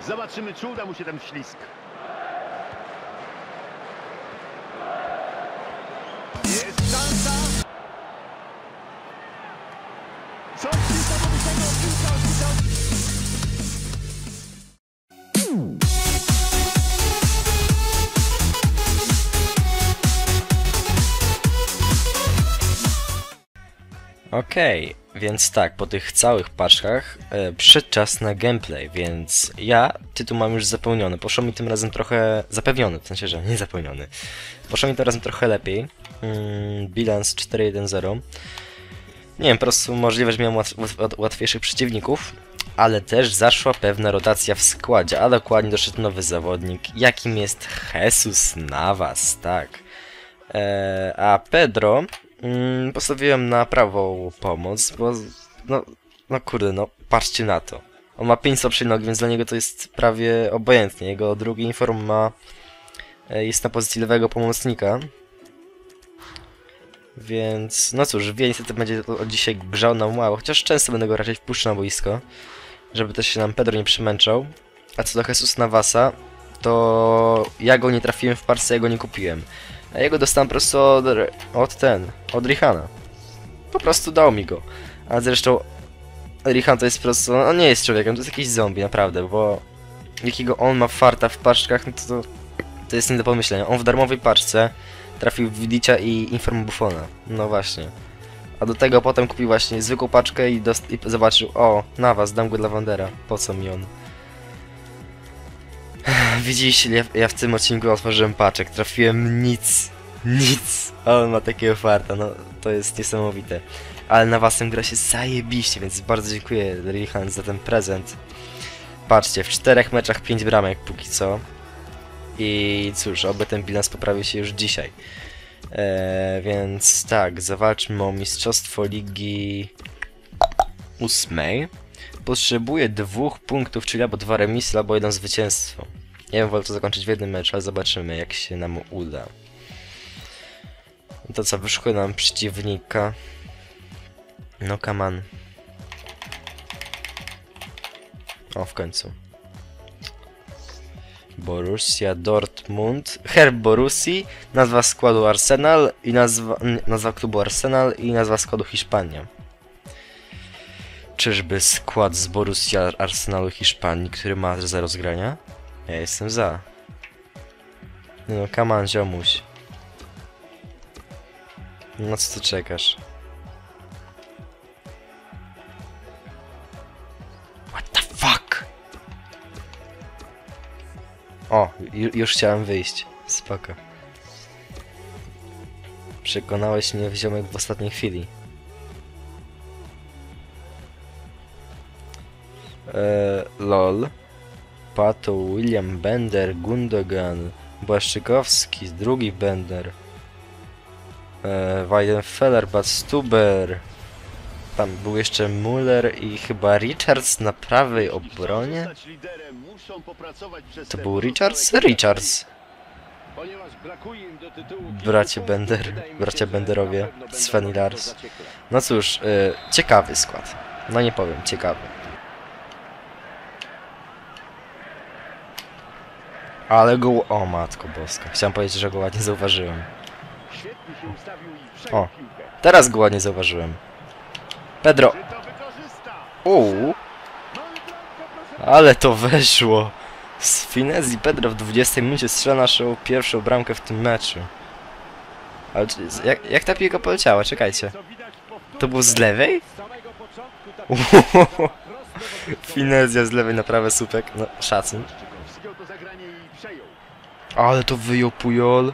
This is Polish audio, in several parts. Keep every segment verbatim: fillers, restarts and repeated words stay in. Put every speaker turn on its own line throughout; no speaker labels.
Zobaczymy, czy uda mu się ten ślizg. Jest szansa. Coś niesamowitego. Piłka odbita.
Okej, okay, więc tak, po tych całych paczkach e, przyszedł czas na gameplay, więc ja tytuł mam już zapełniony. Poszło mi tym razem trochę zapełniony, w sensie, że nie zapełniony. Poszło mi tym razem trochę lepiej. Mm, bilans cztery jeden zero. Nie wiem, po prostu możliwe, że miałem łat, łat, łatwiejszych przeciwników, ale też zaszła pewna rotacja w składzie, a dokładnie doszedł nowy zawodnik, jakim jest Jesus Navas, tak. E, a Pedro mm, postawiłem na prawą pomoc, bo no, no kurde, no patrzcie na to. On ma pięć słabszej nogi, więc dla niego to jest prawie obojętnie. Jego drugi inform ma e, jest na pozycji lewego pomocnika. Więc, no cóż, wie niestety będzie od dzisiaj grzał nam mało, chociaż często będę go raczej wpuszczał na boisko, żeby też się nam Pedro nie przemęczał. A co do Jesus Navasa, to ja go nie trafiłem w parce, ja go nie kupiłem. A jego dostałem po prostu od, od ten, od Rihana. Po prostu dał mi go. A zresztą Rihan to jest po prostu, on nie jest człowiekiem, to jest jakiś zombie, naprawdę, bo jakiego on ma farta w paczkach, no to, to, to jest nie do pomyślenia. On w darmowej paczce trafił w Vidicia i Inform Buffona. No właśnie. A do tego potem kupił właśnie zwykłą paczkę i, i zobaczył, o, Navas, dam go dla Wandera. Po co mi on? Widzieliście, ja, ja w tym odcinku otworzyłem paczek, trafiłem nic. Nic. A on ma takiego farta, no to jest niesamowite. Ale Navasem gra się zajebiście, więc bardzo dziękuję Rihan za ten prezent. Patrzcie, w czterech meczach pięć bramek póki co. I cóż, oby ten bilans poprawił się już dzisiaj. Eee, więc tak, zawalczmy o mistrzostwo ligi ósmej. Potrzebuję dwóch punktów, czyli albo dwa remisy, albo jedno zwycięstwo. Ja bym wolał to zakończyć w jednym meczu, ale zobaczymy, jak się nam uda. To co, wyszukuję nam przeciwnika. No come on. O, w końcu. Borussia Dortmund, herb Borussii, nazwa składu Arsenal i nazwa, nazwa klubu Arsenal i nazwa składu Hiszpania. Czyżby skład z Borussia Arsenalu Hiszpanii, który ma zero zgrania? Ja jestem za. No come on, ziomuś. No co ty czekasz? What the fuck? O, już chciałem wyjść. Spoko. Przekonałeś mnie, ziomek, w ostatniej chwili. Eee, lol. Pato, William Bender, Gundogan, Błaszczykowski, drugi Bender. Eee, Weidenfeller, Badstuber. Tam był jeszcze Müller i chyba Richards na prawej obronie. To był Richards? Richards. Bracie Bender, bracia Benderowie, Sven i Lars. No cóż, yy, ciekawy skład. No nie powiem, ciekawy. Ale go... O matko boska. Chciałem powiedzieć, że go ładnie zauważyłem. O, teraz go ładnie zauważyłem. Pedro. Uuu. Ale to weszło. Z finezji Pedro w dwudziestej minucie strzela naszą pierwszą bramkę w tym meczu. Ale jak, jak ta piłka poleciała? Czekajcie. To było z lewej? Uuu. Finezja z lewej na prawe słupek. No, szacun. Ale to wyjął Pujol.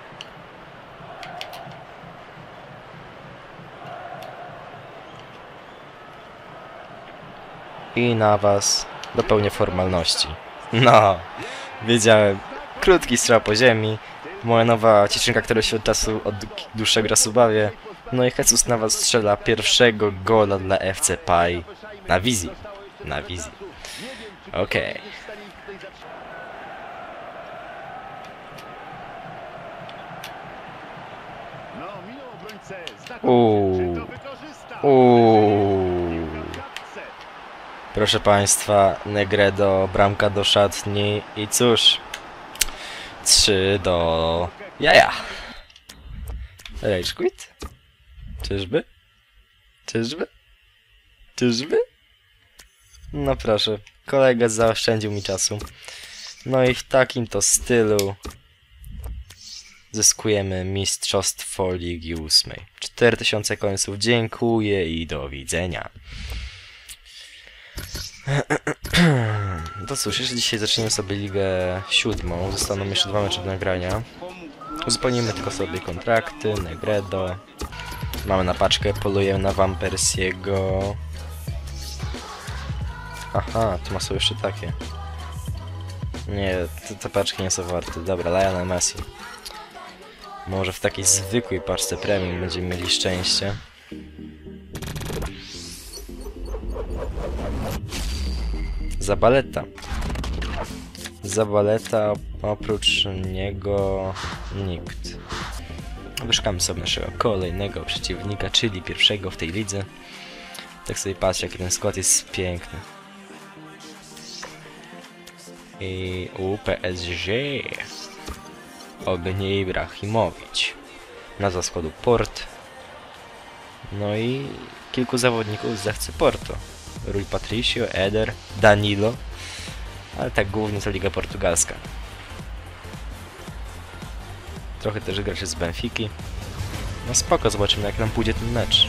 I Navas dopełnię formalności. No, wiedziałem. Krótki strzał po ziemi. Moja nowa cieczynka, która się od czasu, od dłuższego czasu bawię. No i Jesus Navas strzela pierwszego gola dla F C Pai. Na wizji. Na wizji. Okej. Okay. Uuu. Uuu. Proszę Państwa, Negredo, bramka do szatni i cóż, trzy do jaja. Rage quit? Czyżby? Czyżby? Czyżby? No proszę, kolega zaoszczędził mi czasu. No i w takim to stylu zyskujemy mistrzostwo Ligi ósmej. cztery tysiące końców, dziękuję i do widzenia. To cóż, jeszcze dzisiaj zaczniemy sobie Ligę siódmą. Zostaną jeszcze dwa mecze do nagrania. Uzupełnimy tylko sobie kontrakty, Negredo. Mamy na paczkę, polujemy na Van Persiego. Aha, tu ma są jeszcze takie. Nie, te, te paczki nie są warte. Dobra, Lionel Messi. Może w takiej zwykłej paczce premium będziemy mieli szczęście. Zabaleta. Zabaleta, oprócz niego nikt. Wyszukamy sobie naszego kolejnego przeciwnika, czyli pierwszego w tej lidze. Tak sobie patrzę, jaki ten skład jest piękny. I u P S G. Oby nie Ibrahimowicz. Nazwa składu Port. No i kilku zawodników zechce Porto. Rui Patricio, Eder, Danilo. Ale tak głównie to Liga Portugalska. Trochę też graczy z Benfiki. No spoko, zobaczymy jak nam pójdzie ten mecz.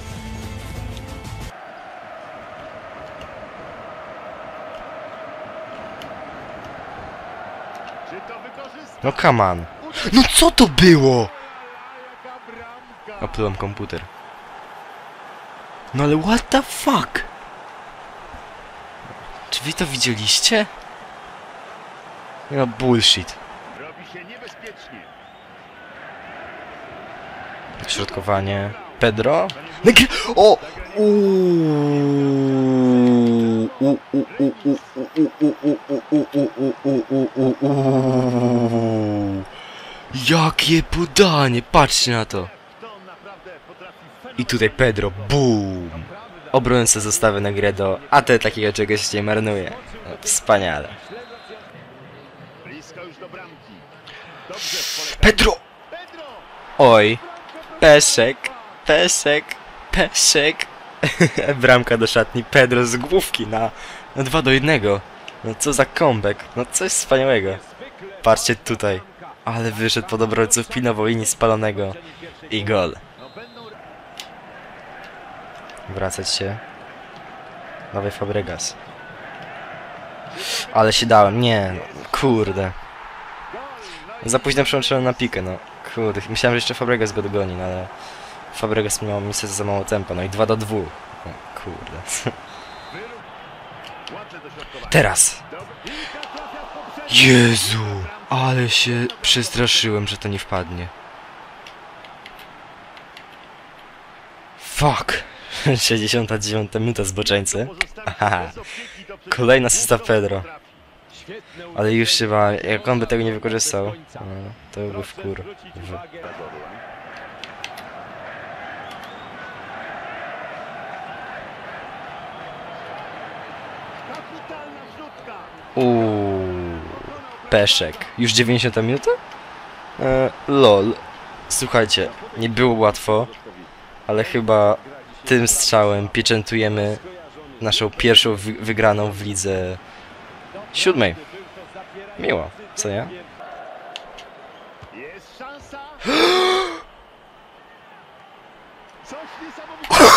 Czy to wykorzysta?
No come on. No co to było? Oplułem komputer. No ale what the fuck? Czy wy to widzieliście? No bullshit.
Robi się niebezpiecznie.
Środkowanie. Pedro? Negre... O! Jakie podanie! Patrzcie na to! I tutaj Pedro. Boom! Obrońca zostawia Negredo, a te takiego czegoś nie marnuje. No, wspaniale.
Blisko już do bramki. Dobrze w pole.
Pedro!
Pedro!
Oj! Peszek! Peszek! Peszek! Bramka do szatni. Pedro z główki na, na dwa do jednego. No co za comeback. No coś wspaniałego. Patrzcie tutaj. Ale wyszedł pod obrońców, pilnował linii spalonego. I gol. Wracać się. Nowy Fabregas. Ale się dałem. Nie, no, kurde. Za późno przełączyłem na pikę, no. Kurde, myślałem, że jeszcze Fabregas go dogoni, no ale... Fabregas miał miejsce za mało tempa, no i dwa do dwóch. No, kurde. Teraz! Jezu! Ale się przestraszyłem, że to nie wpadnie. Fuck! sześćdziesiąta dziewiąta minuta zboczeńcy. Aha. Kolejna asysta Pedro. Ale już chyba, jak on by tego nie wykorzystał, to byłby w kur... W... Uuu, Peszek. Już dziewięćdziesiąta minuta? E, lol. Słuchajcie, nie było łatwo, ale chyba tym strzałem pieczętujemy naszą pierwszą wy wygraną w lidze siódmej. Miło, co nie?
Jest szansa. Coś niesamowitego.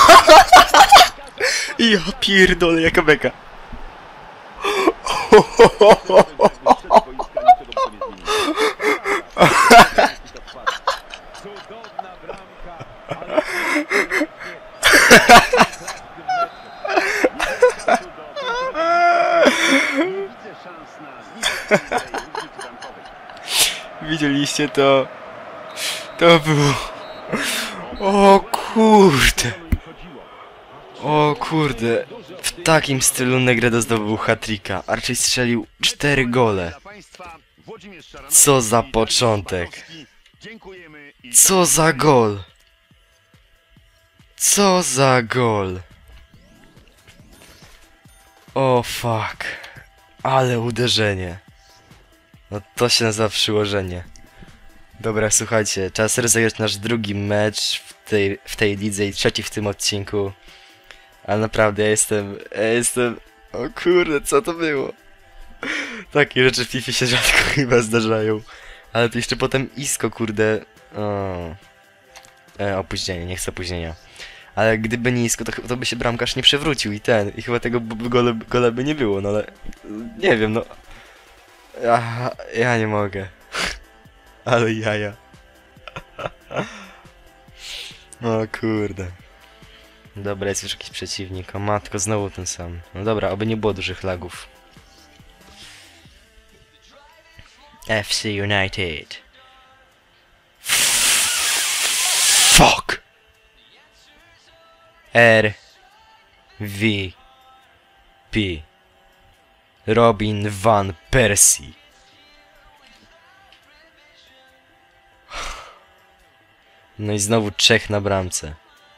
Ja pierdolę, jaka beka.
Cudowna bramka. Widzę szans na
Widzieliście to? To było... O kurde. O kurde. W takim stylu Negredo zdobył hat-tricka. Archie strzelił cztery gole. Co za początek. Co za gol. Co za gol. O fuck. Ale uderzenie. No to się nazywa przyłożenie. Dobra, słuchajcie, czas rozegrać nasz drugi mecz w tej, w tej lidze i trzeci w tym odcinku. Ale naprawdę ja jestem, ja jestem... O kurde, co to było? Takie rzeczy w FIFA się rzadko chyba zdarzają. Ale to jeszcze potem Isco, kurde... O. E, opóźnienie, nie chcę opóźnienia. Ale gdyby nie Isco, to, to by się bramkarz nie przewrócił i ten... I chyba tego gola, gola by nie było, no ale... Nie wiem, no... Ja, ja nie mogę. Ale jaja. O kurde. Dobra, jest już jakiś przeciwnik. O matko, znowu ten sam. No dobra, oby nie było dużych lagów. F C United. Fuck! R V P Robin van Persie. No i znowu Czech na bramce.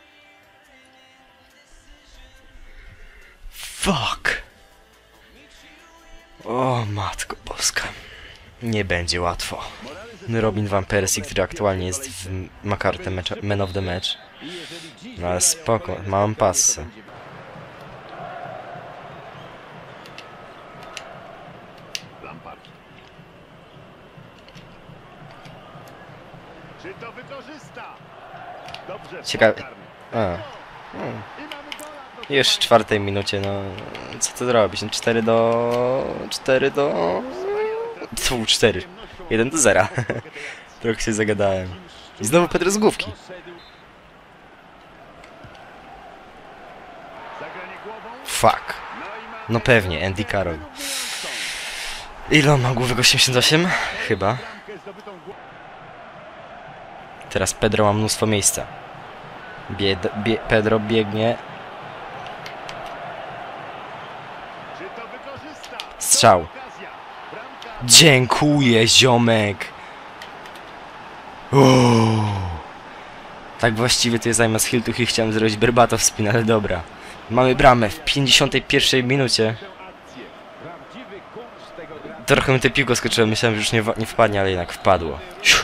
Fuck! O matko boska. Nie będzie łatwo. Robin van Persie, który aktualnie jest w ma kartę match, Man of the Match. No ale spoko, mam passę.
Lampard. Czy to wykorzysta? Dobrze.
Ciekawe.
pole karne.
A. Hmm.
I mamy gola, proszę
Już w czwartej minucie, no... Co to zrobić? No cztery do... cztery do... Tu cztery. jeden do zera. Trochę się zagadałem. I znowu Pedro z główki.
Zagranie głową.
Fuck.
No i mamy
No pewnie, Andy Carroll. Ile on ma główek? osiemdziesiąt osiem? Chyba.
bramkę zdobytą głową.
Teraz Pedro ma mnóstwo miejsca. Bied, bie, Pedro biegnie.
Czy to wykorzysta?
Strzał.
Okazja. Bramka.
Dziękuję, ziomek. Uuu. Tak właściwie to ja zamiast Hiltuch i chciałem zrobić Berbatov spin, ale dobra. Mamy bramę w pięćdziesiątej pierwszej minucie.
Tę akcję. Prawdziwy kunszt tego grania.
Trochę mi tę piłkę skoczyłem, myślałem, że już nie, nie wpadnie, ale jednak wpadło.
Czy...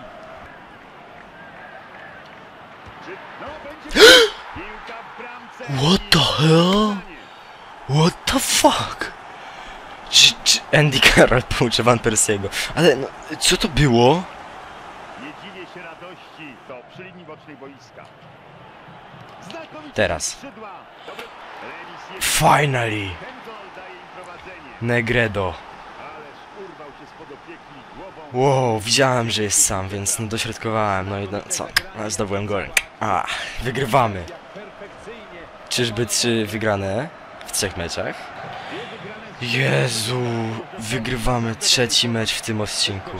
No będzie... Piłka w bramce.
What the hell? What the fuck? Czy, czy Andy Carroll pouczy Van Persiego? Ale no, co to było?
Nie dziwię się radości, to przy linii bocznej boiska. Znakomicie
Teraz.
skrzydła. Dobry. Remis jest.
Finally!
Ten gol daje im prowadzenie.
Negredo.
Ależ urwał się spod opieki głową.
Wow, widziałem, że jest sam, więc no dośrodkowałem, no i no, co? Ale zdobyłem gol. A, wygrywamy. Czyżby trzy wygrane w trzech meczach? Jezu, wygrywamy trzeci mecz w tym odcinku.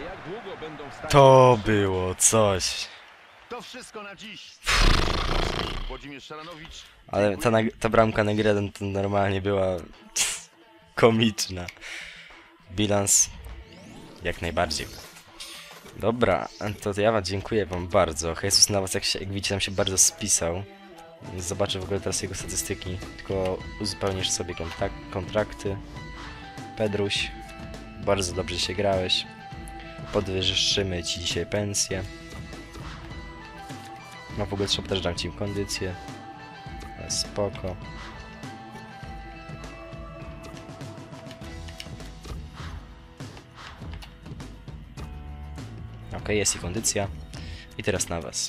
To było coś.
To wszystko na dziś. Włodzimierz Szaranowicz.
Ale ta, nag- ta bramka Negredo to normalnie była komiczna. Bilans jak najbardziej. Dobra, to ja wam dziękuję wam bardzo. Jesus Navas, jak, się, jak widzicie, tam się bardzo spisał. Zobaczę w ogóle teraz jego statystyki. Tylko uzupełnisz sobie kontak kontrakty. Pedruś, bardzo dobrze się grałeś. Podwyższymy ci dzisiaj pensję. No w ogóle trzeba też dać ci kondycję. Ale spoko. Ok, jest i kondycja. I teraz na was.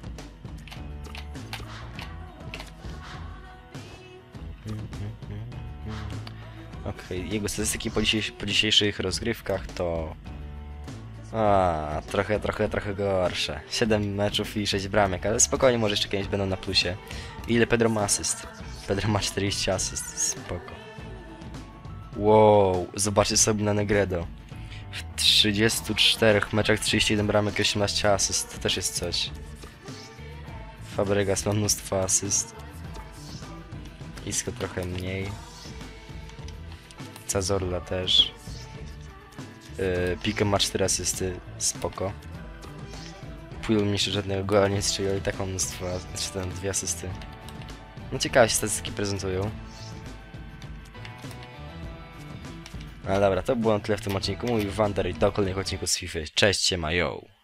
Ok, jego statystyki po, dzisiejsz po dzisiejszych rozgrywkach to... A, trochę, trochę, trochę gorsze. siedem meczów i sześć bramek, ale spokojnie, może jeszcze kiedyś będą na plusie. Ile Pedro ma asyst? Pedro ma czterdzieści asyst, spoko. Wow, zobaczcie sobie na Negredo. W trzydziestu czterech meczach trzydzieści jeden bramek, osiemnaście asyst, to też jest coś. Fabregas ma mnóstwo asyst. Isco trochę mniej. Cazorla też. Yy, Pique ma cztery asysty, spoko. Puyol mi jeszcze żadnego gola nie strzelił, ale i tak mam mnóstwo, znaczy tam dwie asysty. No ciekawe się statystyki prezentują. No dobra, to było na tyle w tym odcinku. Mój Wander i do kolejnych odcinków z FIFA. Cześć, siema, yo!